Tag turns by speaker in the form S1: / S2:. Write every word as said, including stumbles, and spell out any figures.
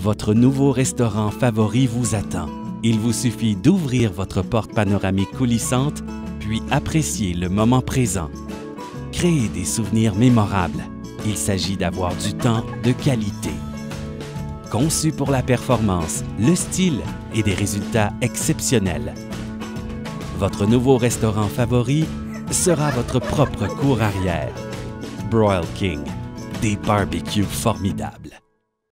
S1: Votre nouveau restaurant favori vous attend. Il vous suffit d'ouvrir votre porte panoramique coulissante, puis apprécier le moment présent. Créez des souvenirs mémorables. Il s'agit d'avoir du temps de qualité. Conçu pour la performance, le style et des résultats exceptionnels. Votre nouveau restaurant favori sera votre propre cour arrière. Broil King, des barbecues formidables.